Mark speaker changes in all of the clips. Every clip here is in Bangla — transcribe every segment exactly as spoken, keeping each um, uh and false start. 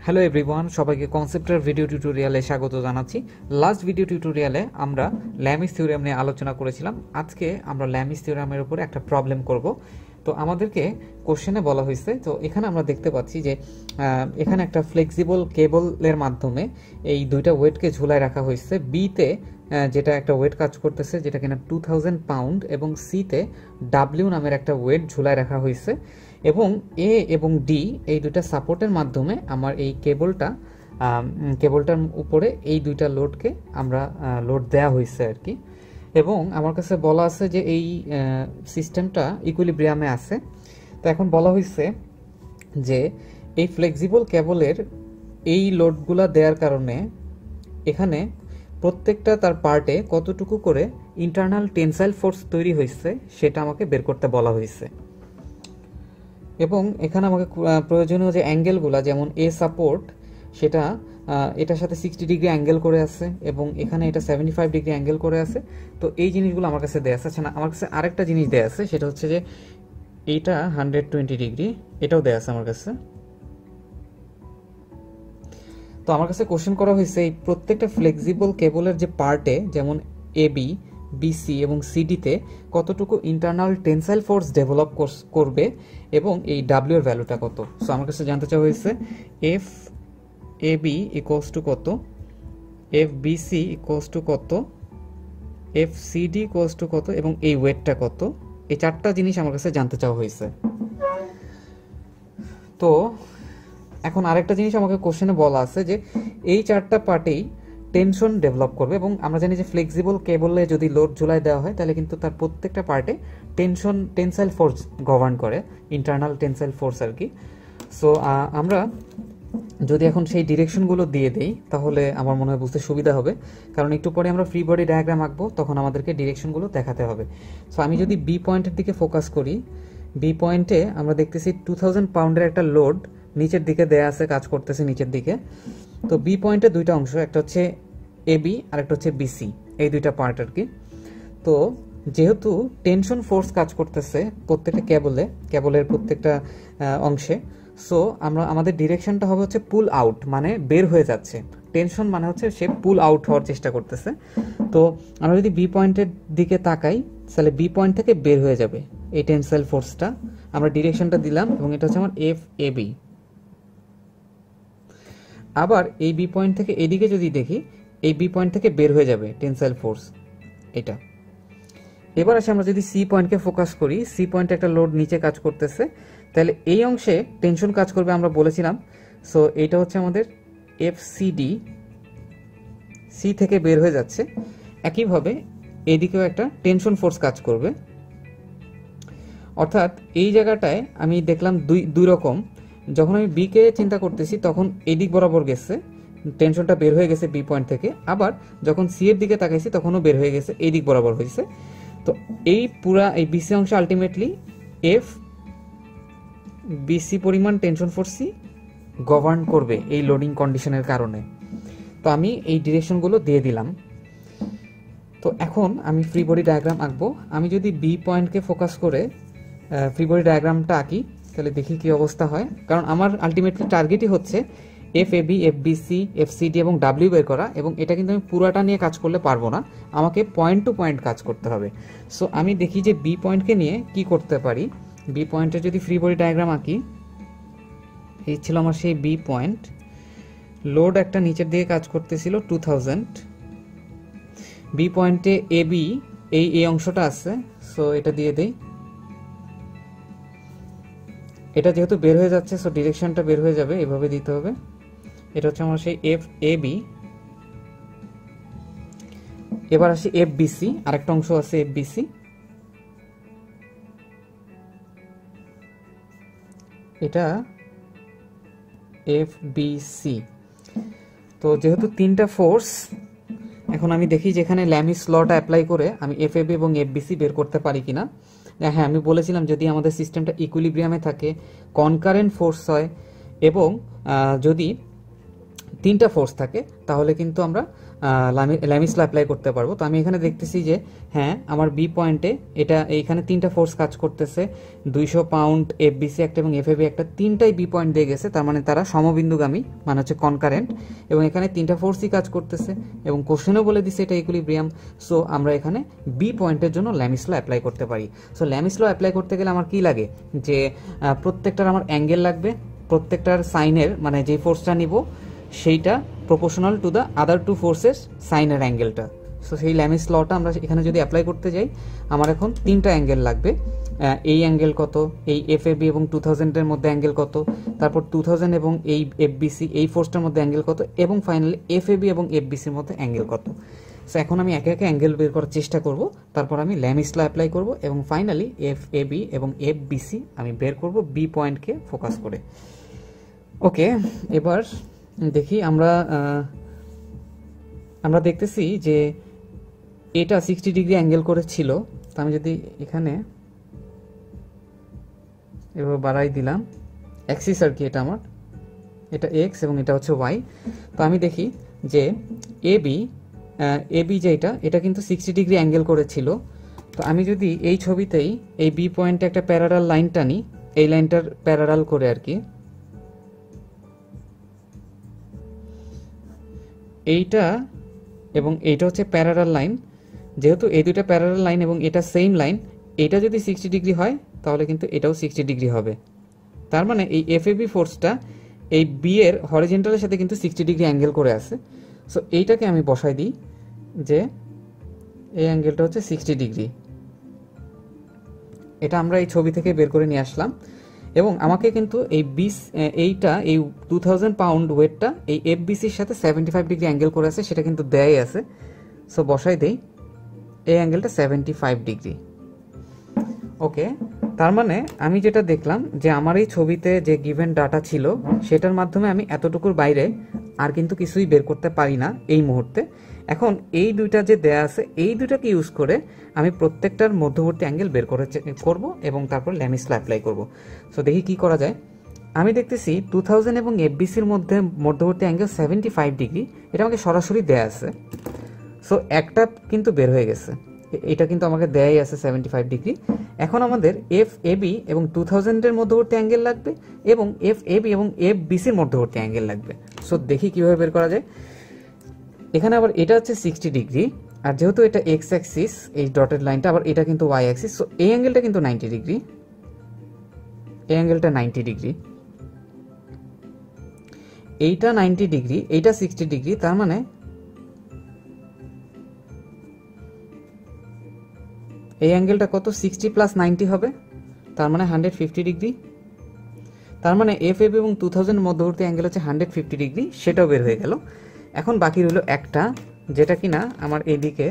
Speaker 1: হ্যালো এভরিওয়ান, সবাইকে কনসেপ্টের ভিডিও টিউটোরিয়ালে স্বাগত জানাচ্ছি। লাস্ট ভিডিও টিউটোরিয়ালে আমরা ল্যামিস থিওরেম নিয়ে আলোচনা করেছিলাম। আজকে আমরা ল্যামিস থিওরেমের উপর একটা প্রবলেম করব। তো আমাদেরকে কোশ্চেনে বলা হয়েছে, তো এখানে আমরা দেখতে পাচ্ছি যে এখানে একটা ফ্লেক্সিবল কেবলের মাধ্যমে এই দুইটা ওয়েটকে ঝুলায় রাখা হয়েছে। বিতে যেটা একটা ওয়েট কাজ করতেছে, যেটা কিনা টু থাউজেন্ড পাউন্ড, এবং সিতে ডাব্লিউ নামের একটা ওয়েট ঝুলায় রাখা হয়েছে, এবং এ এবং ডি এই দুইটা সাপোর্টের মাধ্যমে আমার এই কেবলটা কেবলটার উপরে এই দুইটা লোডকে আমরা লোড দেয়া হয়েছে আর কি। এবং আমার কাছে বলা আছে যে এই সিস্টেমটা ইকুইলিব্রিয়ামে আছে। তো এখন বলা হয়েছে যে এই ফ্লেক্সিবল কেবলের এই লোডগুলা দেওয়ার কারণে এখানে প্রত্যেকটা তার পার্টে কতটুকু করে ইন্টারনাল টেনসাইল ফোর্স তৈরি হয়েছে সেটা আমাকে বের করতে বলা হয়েছে। এবং এখানে আমাকে প্রয়োজনীয় যে অ্যাঙ্গেলগুলো, যেমন এ সাপোর্ট সেটা এটার সাথে সিক্সটি ডিগ্রি অ্যাঙ্গেল করে আছে, এবং এখানে এটা সেভেন্টি ফাইভ ডিগ্রি অ্যাঙ্গেল করে আছে। তো এই জিনিসগুলো আমার কাছে দেয়া আছে না, আমার কাছে আরেকটা জিনিস দেয়া আছে, সেটা হচ্ছে যে এইটা হান্ড্রেড টোয়েন্টি ডিগ্রি, এটাও দেয়া আছে আমার কাছে। তো আমার কাছে কোশ্চেন করা হয়েছে এই প্রত্যেকটা ফ্লেক্সিবল কেবলের যে পার্টে, যেমন এ বি, বিসি এবং সিডিতে কতটুকু ইন্টারনাল টেনসাইল ফোর্স ডেভেলপ করবে এবং এই ডাব্লিউ এর ভ্যালুটা কত। সো আমার কাছে জানতে চাওয়া হয়েছে F A B equals to কত, এফ বিসি ইকুয়ালস টু কত, এফ সিডি ইকুয়ালস টু কত, এবং এই ওয়েটটা কত। এই চারটা জিনিস আমার কাছে জানতে চাওয়া হয়েছে। তো এখন আরেকটা জিনিস আমাকে কোশ্চেনে বলা আছে যে এই চারটা পার্টেই টেনশন ডেভেলপ করবে, এবং আমরা জানি যে ফ্লেক্সিবল কেবলে যদি লোড ঝুলাই দেওয়া হয় তাহলে কিন্তু তার প্রত্যেকটা পার্টে টেনশন টেনসাইল ফোর্স গভর্ন করে, ইন্টারনাল টেনসাইল ফোর্স আর কি। সো আমরা যদি এখন সেই ডিরেকশনগুলো দিয়ে দেই তাহলে আমার মনে হয় বুঝতে সুবিধা হবে, কারণ একটু পরে আমরা ফ্রি বডি ডায়াগ্রাম আঁকবো, তখন আমাদেরকে ডিরেকশনগুলো দেখাতে হবে। সো আমি যদি বি পয়েন্টের দিকে ফোকাস করি, বি পয়েন্টে আমরা দেখতেছি টু থাউজেন্ড পাউন্ডের একটা লোড নিচের দিকে দেয়া আছে, কাজ করতেছে নিচের দিকে। তো বি পয়েন্টে দুইটা অংশ, একটা হচ্ছে এ বি আর একটা হচ্ছে বিসি, এই দুইটা পার্ট আর কি। তো যেহেতু টেনশন ফোর্স কাজ করতেছে প্রত্যেকটা কেবলে, কেবলের প্রত্যেকটা অংশে, সো আমরা আমাদের ডিরেকশনটা হবে হচ্ছে পুল আউট, মানে বের হয়ে যাচ্ছে। টেনশন মানে হচ্ছে সে পুল আউট হওয়ার চেষ্টা করতেছে। তো আমরা যদি বি পয়েন্টের দিকে তাকাই তাহলে বি পয়েন্ট থেকে বের হয়ে যাবে এই টেনসাইল ফোর্সটা। আমরা ডিরেকশনটা দিলাম এবং এটা হচ্ছে আমার এফ এ বি। আবার এই বি পয়েন্ট থেকে এদিকে যদি দেখি, এই বি পয়েন্ট থেকে বের হয়ে যাবে টেনসাইল ফোর্স এটা। এবার আসে আমরা যদি সি পয়েন্টকে ফোকাস করি, সি পয়েন্টে একটা লোড নিচে কাজ করতেছে, তাহলে এই অংশে টেনশন কাজ করবে আমরা বলেছিলাম। সো এইটা হচ্ছে আমাদের এফ সি ডি, সি থেকে বের হয়ে যাচ্ছে। একইভাবে এইদিকেও একটা টেনশন ফোর্স কাজ করবে, অর্থাৎ এই জায়গাটায় আমি দেখলাম দুই দুই রকম। যখন আমি বি কে চিন্তা করতেছি তখন এই দিক বরাবর গেছে, টেনশনটা বের হয়ে গেছে বি পয়েন্ট থেকে। আবার যখন সি এর দিকে তাকাইছি তখনও বের হয়ে গেছে, এই দিক বরাবর হয়েছে। তো এই পুরা এই বিসি অংশ আলটিমেটলি এফ বিসি পরিমাণ টেনশন ফোর্সই গভর্ন করবে এই লোডিং কন্ডিশনের কারণে। তো আমি এই ডিরেকশনগুলো দিয়ে দিলাম। তো এখন আমি ফ্রি বডি ডায়াগ্রাম আঁকবো। আমি যদি বি পয়েন্টকে ফোকাস করে ফ্রি বডি ডায়াগ্রামটা আঁকি তাহলে দেখি কি অবস্থা হয়, কারণ আমার আলটিমেটলি টার্গেটই হচ্ছে F A B, F BC, F CD এবং ডাব্লিউ বের করা। এবং এটা কিন্তু আমি পুরাটা নিয়ে কাজ করলে পারবো না, আমাকে পয়েন্ট টু পয়েন্ট কাজ করতে হবে। সো আমি দেখি যে বি পয়েন্টকে নিয়ে কি করতে পারি। বি পয়েন্টে যদি ফ্রি বডি ডায়াগ্রাম আঁকি, এই ছিল আমার সেই বি পয়েন্ট। লোড একটা নিচের দিকে কাজ করতেছিল টু থাউজেন্ড। বি পয়েন্টে এ বি এই এই অংশটা আছে, সো এটা দিয়ে দেই। এটা যেহেতু বের হয়ে যাচ্ছে, সো ডিরেকশনটা বের হয়ে যাবে, এভাবে দিতে হবে। এটা হচ্ছে আমার সেই এফ এ বি। এবার আসি এফ বিসি, আরেকটা অংশ আছে এফ বিসি। এটা এফ বিসি। তো যেহেতু তিনটা ফোর্স, এখন আমি দেখি যেখানে ল্যামিস লটা অ্যাপ্লাই করে আমি এফ এ বি এবং এফ বিসি বের করতে পারি কিনা। হ্যাঁ, আমি বলেছিলাম যদি আমাদের সিস্টেমটা ইকুইলিব্রিয়ামে থাকে, কনকারেন্ট ফোর্স হয়, এবং যদি তিনটা ফোর্স থাকে তাহলে কিন্তু আমরা ল্যামিস ল অ্যাপ্লাই করতে পারবো। তো আমি এখানে দেখতেছি যে হ্যাঁ আমার বি পয়েন্টে এটা এইখানে তিনটা ফোর্স কাজ করতেছে, দুইশো পাউন্ড এফ বিসি একটা এবং এফ এবি একটা, তিনটাই বি পয়েন্ট দিয়ে গেছে, তার মানে তারা সমবিন্দুগামী, মানে হচ্ছে কনকারেন্ট, এবং এখানে তিনটা ফোর্সই কাজ করতেছে এবং কোশ্চেনও বলে দিছে এটা ইকুইলিব্রিয়াম। সো আমরা এখানে বি পয়েন্টের জন্য ল্যামিস ল অ্যাপ্লাই করতে পারি। সো ল্যামিস ল অ্যাপ্লাই করতে গেলে আমার কি লাগে, যে প্রত্যেকটার আমার অ্যাঙ্গেল লাগবে, প্রত্যেকটার সাইনের মানে যে ফোর্সটা নিব সেইটা proportional to the other two forces সাইনের অ্যাঙ্গেলটা। সো সেই ল্যামিস লটা আমরা এখানে যদি অ্যাপ্লাই করতে যাই, আমার এখন তিনটা অ্যাঙ্গেল লাগবে। এই অ্যাঙ্গেল কত, এই এফ এ বি এবং টু থাউজেন্ডের মধ্যে অ্যাঙ্গেল কত, তারপর টু থাউজেন্ড এবং এই এফ বিসি এই ফোর্সটার মধ্যে অ্যাঙ্গেল কত, এবং ফাইনালি এফ এ বি এবং এফ বিসির মধ্যে অ্যাঙ্গেল কত। সো এখন আমি একে একে অ্যাঙ্গেল বের করার চেষ্টা করব, তারপর আমি ল্যামিস ল অ্যাপ্লাই করব এবং ফাইনালি এফ এ বি এবং এফ বিসি আমি বের করব বি পয়েন্টকে ফোকাস করে। ওকে, এবার দেখি আমরা আমরা দেখতেছি যে এটা সিক্সটি ডিগ্রি অ্যাঙ্গেল করে ছিল। তো আমি যদি এখানে এবার বাড়াই দিলাম, অ্যাক্সিস আর কি, এটা আমার এটা এক্স এবং এটা হচ্ছে ওয়াই। তো আমি দেখি যে এ বি এ বি যেটা এটা কিন্তু সিক্সটি ডিগ্রি অ্যাঙ্গেল করেছিল। তো আমি যদি এই ছবিতেই এই বি পয়েন্টে একটা প্যারালাল লাইন টানি, এই লাইনটার প্যারালাল করে আর কি, এইটা এবং এইটা হচ্ছে প্যারালাল লাইন, যেহেতু এই দুইটা প্যারালাল লাইন এবং এটা সেম লাইন, এটা যদি সিক্সটি ডিগ্রি হয় তাহলে কিন্তু এটাও সিক্সটি ডিগ্রি হবে। তার মানে এই এফ এ বি ফোর্সটা এই বি এর হরিজেন্টালের সাথে কিন্তু সিক্সটি ডিগ্রি অ্যাঙ্গেল করে আছে। সো এইটাকে আমি বসাই দিই যে এই অ্যাঙ্গেলটা হচ্ছে সিক্সটি ডিগ্রি। এটা আমরা এই ছবি থেকে বের করে নিয়ে আসলাম এবং আমাকে কিন্তু এই বিস এইটা এই টু থাউজেন্ড পাউন্ড ওয়েটটা এই এফ বিসির সাথে সেভেন্টি ফাইভ ডিগ্রি অ্যাঙ্গেল করে আছে, সেটা কিন্তু দেয় আছে। সো বসাই দেই এই অ্যাঙ্গেলটা সেভেন্টি ফাইভ ডিগ্রি। ওকে, তার মানে আমি যেটা দেখলাম যে আমার এই ছবিতে যে গিভেন ডাটা ছিল সেটার মাধ্যমে আমি এতটুকুর বাইরে আর কিন্তু কিছুই বের করতে পারি না এই মুহূর্তে। এখন এই দুইটা যে দেয়া আছে এই দুইটাকে ইউজ করে আমি প্রত্যেকটার মধ্যবর্তী অ্যাঙ্গেল বের করে করব এবং তারপর ল্যামিস ল অ্যাপ্লাই করব। সো দেখি কি করা যায়। আমি দেখতেছি টু থাউজেন্ড এবং এফ বিসির মধ্যে মধ্যবর্তী অ্যাঙ্গেল সেভেন্টি ফাইভ ডিগ্রি, এটা আমাকে সরাসরি দেয়া আছে। সো একটা কিন্তু বের হয়ে গেছে, এটা কিন্তু আমাকে দেয়াই আছে সেভেন্টি ফাইভ ডিগ্রি। এখন আমাদের এফ এ বি এবং টু থাউজেন্ডের মধ্যবর্তী অ্যাঙ্গেল লাগবে এবং এফ এ বি এবং এফ বিসির মধ্যবর্তী অ্যাঙ্গেল লাগবে। সো দেখি কিভাবে বের করা যায়। এখানে আবার এটা হচ্ছে সিক্সটি ডিগ্রি, আর যেহেতু এটা এক্স অ্যাক্সিস এই ডটেড লাইনটা, আবার এটা কিন্তু ওয়াই অ্যাক্সিস। সো এই অ্যাঙ্গেলটা কিন্তু নাইনটি ডিগ্রি, এই অ্যাঙ্গেলটা নাইনটি ডিগ্রি, এইটা নাইনটি ডিগ্রি, এইটা সিক্সটি ডিগ্রি। তার মানে এই অ্যাঙ্গেলটা কত, সিক্সটি প্লাস নাইনটি হবে, তার মানে হান্ড্রেড ফিফটি ডিগ্রি। তার মানে এফ এফ এবং টু থাউজেন্ড মধ্যবর্তী অ্যাঙ্গেল হচ্ছে হান্ড্রেড ফিফটি ডিগ্রি, সেটাও বের হয়ে গেল। এখন বাকি রইল একটা, যেটা কিনা আমার এদিকে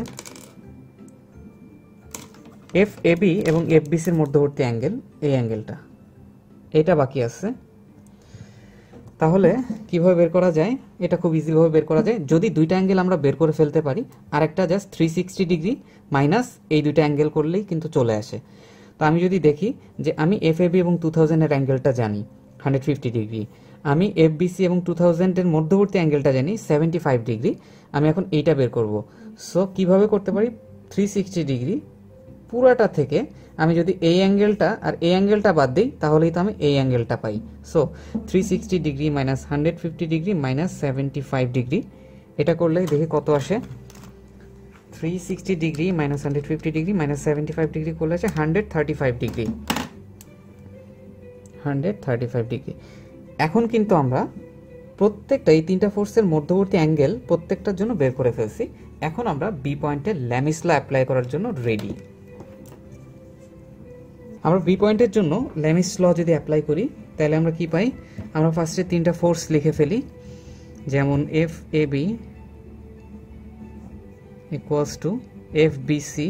Speaker 1: এফ এ বি এবং এফ বিসির মধ্যবর্তী অ্যাঙ্গেল, এই অ্যাঙ্গেলটা, এটা বাকি আছে। তাহলে কিভাবে বের করা যায়, এটা খুব ইজিভাবে বের করা যায় যদি দুইটা অ্যাঙ্গেল আমরা বের করে ফেলতে পারি। আর একটা just three sixty degree minus এই দুইটা অ্যাঙ্গেল করলেই কিন্তু চলে আসে। তো আমি যদি দেখি যে আমি এফ এ বি এবং টু থাউজেন্ডের অ্যাঙ্গেলটা জানি হান্ড্রেড ফিফটি ডিগ্রি, আমি এফ বিসি এবং টু থাউজেন্ডের মধ্যবর্তী অ্যাঙ্গেলটা জানি সেভেন্টি ফাইভ ডিগ্রি, আমি এখন এইটা বের করব। সো কিভাবে করতে পারি, থ্রি সিক্সটি ডিগ্রি পুরাটা থেকে আমি যদি এই অ্যাঙ্গেলটা আর এই অ্যাঙ্গেলটা বাদ দিই তাহলেই তো আমি এই অ্যাঙ্গেলটা পাই। So three sixty degree minus hundred fifty degree minus seventy five degree, এটা করলে দেখি কত আসে। Three sixty degree minus hundred fifty degree minus seventy five degree করলে আছে hundred thirty five degree, hundred thirty five degree. এখন কিন্তু আমরা প্রত্যেকটা এই তিনটা ফোর্সের মধ্যবর্তী অ্যাঙ্গেল প্রত্যেকটার জন্য বের করে ফেলছি। এখন আমরা বি পয়েন্টে ল্যামিস ল অ্যাপ্লাই করার জন্য রেডি। আমরা বি পয়েন্টের জন্য ল্যামিস ল যদি অ্যাপ্লাই করি তাহলে আমরা কি পাই, আমরা ফার্স্টে তিনটা ফোর্স লিখে ফেলি, যেমন F A B equals to F B C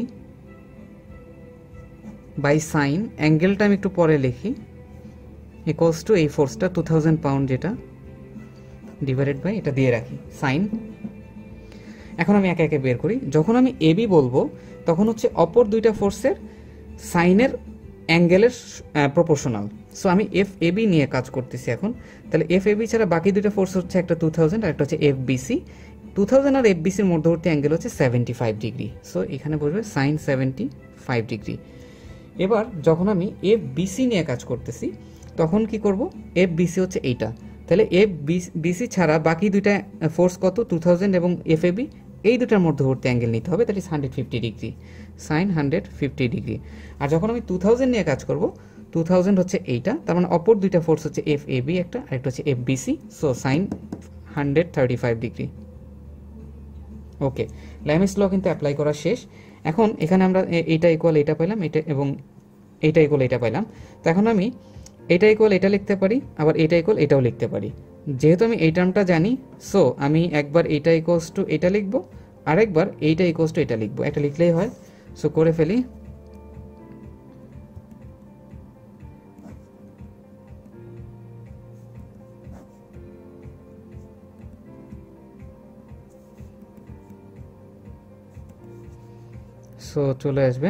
Speaker 1: by sine, অ্যাঙ্গেলটা আমি একটু পরে লিখি, ইকুয়ালস টু এই ফোর্সটা টু থাউজেন্ড পাউন্ড যেটা ডিভাইডেড বাই এটা দিয়ে রাখি সাইন। এখন আমি একে একে বের করি। যখন আমি এ বি বলবো তখন হচ্ছে অপর দুইটা ফোর্সের সাইনের অ্যাঙ্গেলের প্রপোর্শনাল। সো আমি এফ এ বি নিয়ে কাজ করতেছি এখন। তাহলে এফ এ বি ছাড়া বাকি দুটো ফোর্স হচ্ছে একটা টু থাউজেন্ড আর একটা হচ্ছে এফ বিসি। টু থাউজেন্ড আর এফ বিসির মধ্যবর্তী অ্যাঙ্গেল হচ্ছে সেভেন্টি ফাইভ ডিগ্রি। সো এখানে বসবে সাইন সেভেন্টি ফাইভ ডিগ্রি। এবার যখন আমি এফ বিসি নিয়ে কাজ করতেছি তখন কি করব, এফ বিসি হচ্ছে এইটা, তাহলে এফ বিসি ছাড়া বাকি দুইটা ফোর্স কত, টু থাউজেন্ড এবং এফ এ বি, এই দুটার মধ্যবর্তী অ্যাঙ্গেল নিতে হবে, that is hundred fifty degree, sine hundred fifty degree. আর যখন আমি টু থাউজেন্ড নিয়ে কাজ করব, টু থাউজেন্ড হচ্ছে এইটা, তার মানে অপর দুইটা ফোর্স হচ্ছে এফ এ বি একটা আর একটা হচ্ছে F BC, so sine hundred thirty five degree. Okay, Lami's law কিন্তু অ্যাপ্লাই করা শেষ। এখন এখানে আমরা এইটা ইকুয়াল এইটা পাইলাম, এটা এবং এইটা ইকুয়াল এটা পাইলাম। তো এখন আমি এটা ইকুয়াল এটা লিখতে পারি, আবার এটা ইকুয়াল এটাও লিখতে পারি। যেহেতু আমি এই টার্মটা জানি, সো আমি একবার এইটা ইকুয়ালস টু এটা লিখবো, আর একবার এইটা ইকুয়ালস টু এটা লিখবো, এটা লিখলেই হয়। সো করে ফেলি। সো চলে আসবে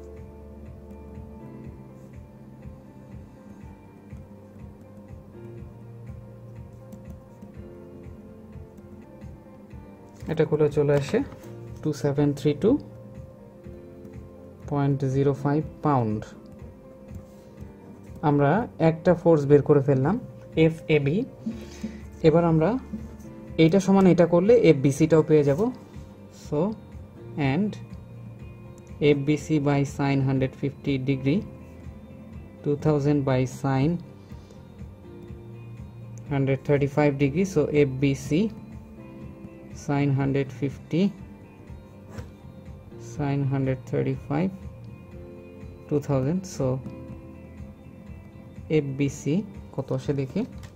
Speaker 1: এটা করে চলে আসে two seven three two point zero five pound. আমরা একটা ফোর্স বের করে ফেললাম, এফ এ বি। এবার আমরা এইটা সমান এটা করলে এফ বিসিটাও পেয়ে যাব। So and F BC by sine hundred fifty degree, two thousand by sine hundred thirty five degree, so F BC sin one fifty sin one thirty-five two thousand, so F B C কত আসে দেখি।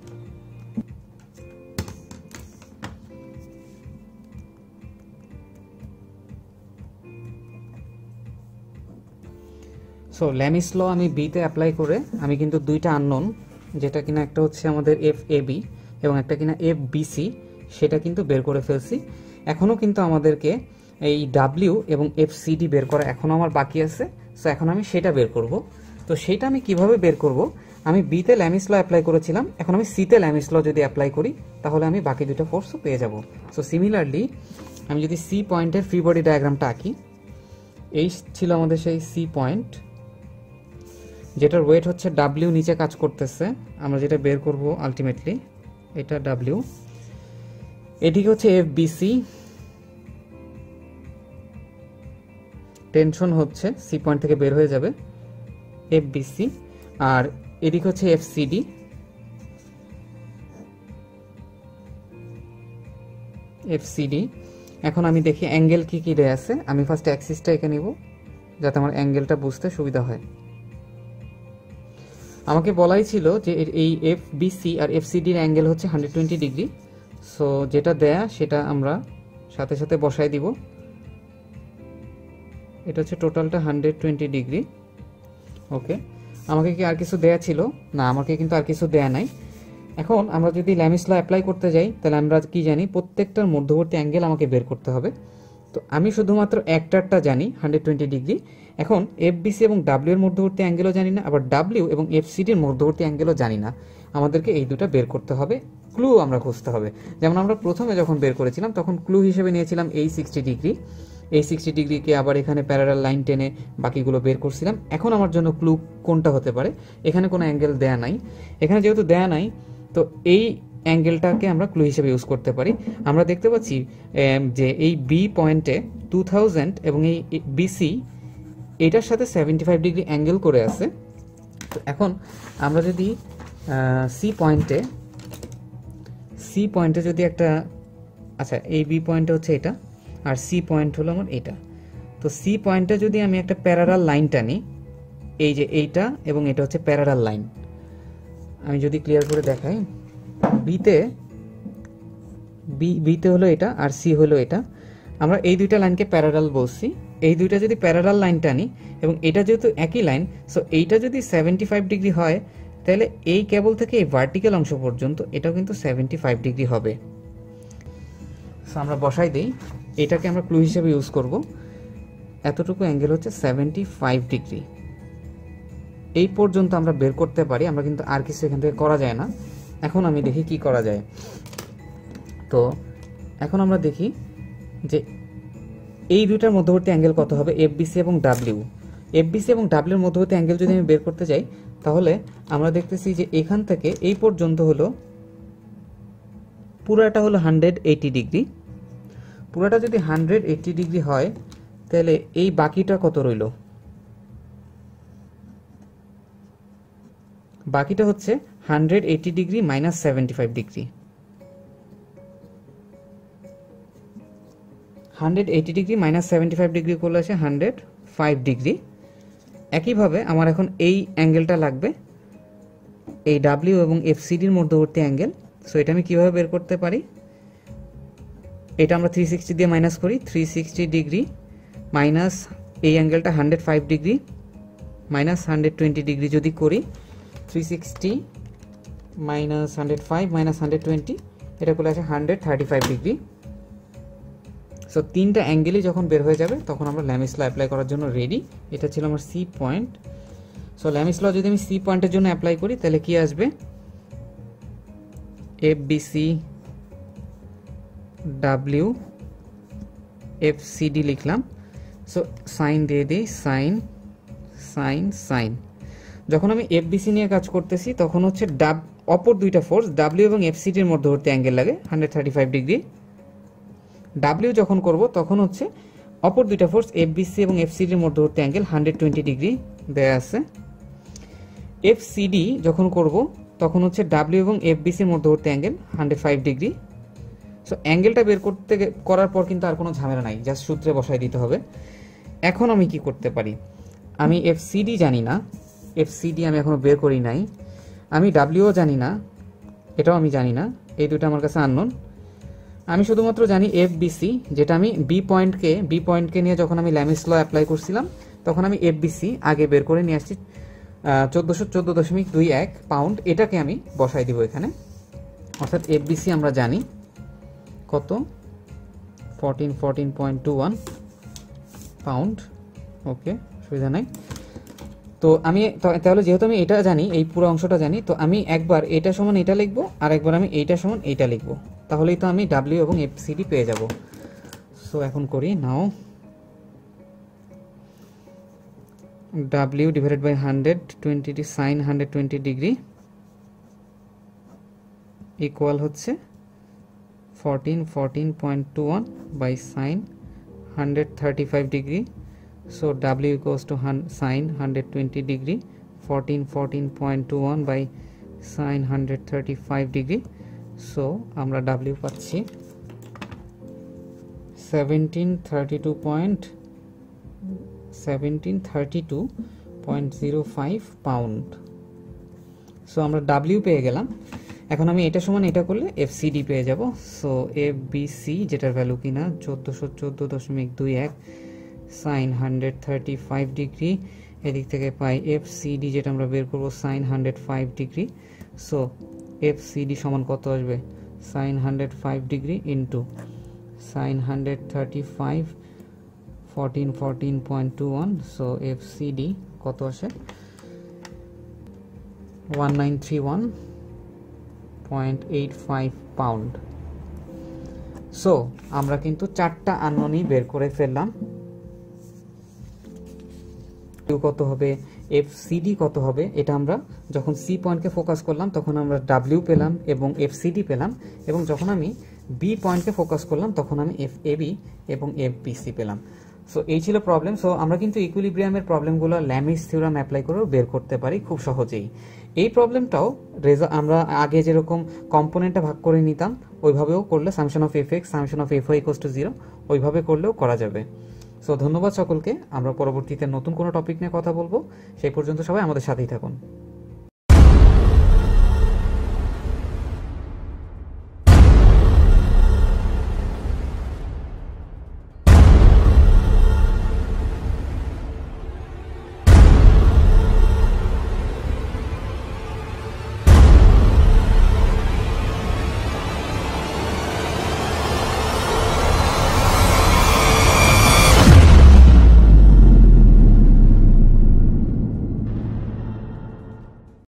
Speaker 1: সো ল্যামিস ল আমি বিতে অ্যাপ্লাই করে আমি কিন্তু দুইটা আননোন, যেটা কিনা একটা হচ্ছে আমাদের এফ এ বি এবং একটা কিনা এফ বিসি, সেটা কিন্তু বের করে ফেলছি। এখনও কিন্তু আমাদেরকে এই ডাব্লিউ এবং এফ সিডি বের করা এখনও আমার বাকি আছে। সো এখন আমি সেটা বের করব। তো সেটা আমি কিভাবে বের করব, আমি বিতে ল্যামিস ল অ্যাপ্লাই করেছিলাম, এখন আমি সিতে ল্যামিস ল যদি অ্যাপ্লাই করি তাহলে আমি বাকি দুটো ফোর্সও পেয়ে যাব। সো সিমিলারলি আমি যদি সি পয়েন্টের ফ্রি বডি ডায়াগ্রামটা আঁকি, এই ছিল আমাদের সেই সি পয়েন্ট, যেটার ওয়েট হচ্ছে ডাব্লিউ, নিচে কাজ করতেছে। আমরা যেটা বের করব আলটিমেটলি এটা ডাব্লিউ, এদিকে হচ্ছে এফ বিসি, টেনশন হচ্ছে সি পয়েন্ট থেকে বের হয়ে যাবে এফ বিসি, আর এদিকে হচ্ছে এফ সিডি, এফ সিডি। এখন আমি দেখি অ্যাঙ্গেল কি কি দেয়া আছে। আমি ফার্স্ট অ্যাক্সিসটা এঁকে নিব যাতে আমার অ্যাঙ্গেলটা বুঝতে সুবিধা হয়। আমাকে বলাই ছিল যে এই এফ বিসি আর এফ সিডির অ্যাঙ্গেল হচ্ছে হান্ড্রেড টোয়েন্টি ডিগ্রি। সো যেটা দেয়া সেটা আমরা সাথে সাথে বসাই দিব। এটা হচ্ছে টোটালটা হান্ড্রেড টোয়েন্টি ডিগ্রি। ওকে, আমাকে কি আর কিছু দেয়া ছিল? না, আমাকে কিন্তু আর কিছু দেয়া নাই। এখন আমরা যদি ল্যামিস ল অ্যাপ্লাই করতে যাই তাহলে আমরা কি জানি, প্রত্যেকটার মধ্যবর্তী অ্যাঙ্গেল আমাকে বের করতে হবে। তো আমি শুধুমাত্র একটারটা জানি হান্ড্রেড টোয়েন্টি ডিগ্রি। এখন এফ বিসি এবং ডাব্লিউ এর মধ্যবর্তী অ্যাঙ্গেলও জানি না, আবার ডাব্লিউ এবং এফ সিডির মধ্যবর্তী অ্যাঙ্গেলও জানি না। আমাদেরকে এই দুটো বের করতে হবে, ক্লু আমরা খুঁজতে হবে। যেমন আমরা প্রথমে যখন বের করেছিলাম তখন ক্লু হিসেবে নিয়েছিলাম এই সিক্সটি ডিগ্রি, এই সিক্সটি ডিগ্রিকে আবার এখানে প্যারালাল লাইন টেনে বাকিগুলো বের করছিলাম। এখন আমার জন্য ক্লু কোনটা হতে পারে, এখানে কোনো অ্যাঙ্গেল দেয়া নাই, এখানে যেহেতু দেয়া নাই তো এই অ্যাঙ্গেলটাকে আমরা ক্লু হিসেবে ইউজ করতে পারি। আমরা দেখতে পাচ্ছি যে এই বি পয়েন্টে টু থাউজেন্ড এবং এই বিসি এটার সাথে সেভেন্টি ফাইভ ডিগ্রি অ্যাঙ্গেল করে আছে। তো এখন আমরা যদি সি পয়েন্টে সি পয়েন্টে যদি একটা, আচ্ছা এই বি পয়েন্টে হচ্ছে এটা আর সি পয়েন্ট হলো আমার এটা, তো সি পয়েন্টে যদি আমি একটা প্যারালাল লাইন টানি, এই যে এইটা এবং এটা হচ্ছে প্যারালাল লাইন। আমি যদি ক্লিয়ার করে দেখাই, বিতে বি বিতে হলো এটা আর সি হলো এটা, আমরা এই দুইটা লাইনকে প্যারালাল বলছি। এই দুইটা যদি প্যারালাল লাইন টানি এবং এটা যেহেতু একই লাইন, সো এইটা যদি সেভেন্টি ফাইভ ডিগ্রি হয় তাহলে এই কেবল থেকে এই ভার্টিক্যাল অংশ পর্যন্ত এটাও কিন্তু সেভেন্টি ফাইভ ডিগ্রি হবে। সো আমরা বসাই দিই, এটাকে আমরা ক্লু হিসেবে ইউজ করব। এতটুকু অ্যাঙ্গেল হচ্ছে সেভেন্টি ফাইভ ডিগ্রি, এই পর্যন্ত আমরা বের করতে পারি, আমরা কিন্তু আর কিছু এখান থেকে করা যায় না। এখন আমি দেখি কি করা যায়। তো এখন আমরা দেখি যে এই দুইটার মধ্যবর্তী অ্যাঙ্গেল কত হবে, এফবিসি এবং ডাব্লিউ। এফবিসি এবং ডাব্লিউর মধ্যবর্তী অ্যাঙ্গেল যদি আমি বের করতে যাই, তাহলে আমরা দেখতেছি যে এখান থেকে এই পর্যন্ত হলো পুরাটা হলো হান্ড্রেড এইটি ডিগ্রি। পুরাটা যদি হান্ড্রেড এইটি ডিগ্রি হয়, তাহলে এই বাকিটা কত রইল? বাকিটা হচ্ছে hundred eighty degree minus seventy five degree. Hundred eighty degree minus seventy five degree করলে আসে হান্ড্রেড ফাইভ ডিগ্রি। একইভাবে আমার এখন এই অ্যাঙ্গেলটা লাগবে, এই ডাব্লিউ এবং এফসিডির মধ্যবর্তী অ্যাঙ্গেল। সো এটা আমি কীভাবে বের করতে পারি? এটা আমরা থ্রি সিক্সটি দিয়ে মাইনাস করি, থ্রি সিক্সটি ডিগ্রি মাইনাস এই অ্যাঙ্গেলটা hundred five degree minus hundred twenty degree যদি করি, three sixty minus hundred five minus hundred twenty, এটা করলে আসে hundred thirty five degree. So তিনটা অ্যাঙ্গেলই যখন বের হয়ে যাবে তখন আমরা ল্যামিস ল অ্যাপ্লাই করার জন্য রেডি। এটা ছিল আমার C point. So Lami's law যদি আমি সি পয়েন্টের জন্য অ্যাপ্লাই করি, তাহলে কি আসবে? F BC W F CD লিখলাম। সো সাইন দিয়ে দিই, সাইন সাইন সাইন। যখন আমি এফ বিসি নিয়ে কাজ করতেছি তখন হচ্ছে ডাব অপর দুইটা ফোর্স ডাব্লিউ এবং এফ সিডির মধ্যবর্তী অ্যাঙ্গেল লাগে hundred thirty five degree. W যখন করব তখন হচ্ছে অপর দুইটা ফোর্স এফ বিসি এবং এফ সিডির মধ্যবর্তী অ্যাঙ্গেল হান্ড্রেড টোয়েন্টি ডিগ্রি দেয়া আছে। এফ সিডি যখন করব তখন হচ্ছে ডাব্লিউ এবং এফ বিসির মধ্যবর্তী angle hundred five degree. So অ্যাঙ্গেলটা বের করতে করার পর কিন্তু আর কোনো ঝামেলা নাই, জাস্ট সূত্রে বসাই দিতে হবে। এখন আমি কি করতে পারি? আমি এফ সিডি জানি না, এফ সিডি আমি এখনও বের করি নাই। আমি ডাব্লিউও জানি না, এটাও আমি জানি না, এই দুটো আমার কাছে আননোন। আমি শুধুমাত্র জানি এফ বিসি, যেটা আমি বি পয়েন্টকে বি পয়েন্টকে নিয়ে যখন আমি ল্যামিস ল অ্যাপ্লাই করছিলাম তখন আমি এফ বিসি আগে বের করে নিয়ে আসছি চোদ্দোশো চোদ্দো দশমিক দুই এক পাউন্ড। এটাকে আমি বসাই দিব এখানে। অর্থাৎ এফ বিসি আমরা জানি কত, fourteen fourteen point two one pound. Okay, সুবিধা নাই। তো আমি তাহলে যেহেতু আমি এটা জানি, এই পুরো অংশটা জানি, তো আমি একবার এটা সমান এটা লিখবো আর একবার আমি এইটা সমান এইটা লিখবো, তাহলেই তো আমি ডাব্লিউ এবং এফ সিডি পেয়ে যাব। সো এখন করি, now W divided by hundred twenty sine hundred twenty degree equal হচ্ছে fourteen fourteen point two one by sine hundred thirty five degree. So W equals to sine one hundred twenty degree, fourteen fourteen point two one by sine one hundred thirty-five degree. So আমরা W পাচ্ছি seventeen thirty-two point seventeen thirty-two point zero five pound. So আমরা W পেয়ে গেলাম। এখন আমি এটা সমান এটা করলে এফ সিডি পেয়ে যাব। সো এফ বিসি, যেটার ভ্যালু কিনা চোদ্দোশো চোদ্দো দশমিক দুই এক sine hundred thirty five degree, এদিক থেকে পাই এফ সিডি যেটা আমরা বের করবো sine hundred five degree. So F CD সমান কত আসবে? Sine hundred five degree into sine hundred thirty five fourteen fourteen point two one. So F CD কত আসে? One nine three one point eight five pound. So আমরা কিন্তু চারটা আননোনই বের করে ফেললাম। কত হবে, এফ সিডি কত হবে, এটা আমরা যখন সি পয়েন্টকে ফোকাস করলাম তখন আমরা ডাব্লিউ পেলাম এবং এফ সিডি পেলাম, এবং যখন আমি বি পয়েন্টকে ফোকাস করলাম তখন আমি এফ এবি এবং এফ বিসি পেলাম। সো এই ছিল প্রবলেম। সো আমরা কিন্তু ইকুইলিব্রিয়ামের প্রবলেমগুলো ল্যামিস থিওরাম অ্যাপ্লাই করেও বের করতে পারি খুব সহজেই। এই প্রবলেমটাও রেজা আমরা আগে যেরকম কম্পোনেন্টটা ভাগ করে নিতাম ওইভাবেও করলে, summation of F X summation of F Y equals to zero, ওইভাবে করলেও করা যাবে। সো ধন্যবাদ সকলকে। আমরা পরবর্তীতে নতুন কোনো টপিক নিয়ে কথা বলবো। সেই পর্যন্ত সবাই আমাদের সাথেই থাকুন।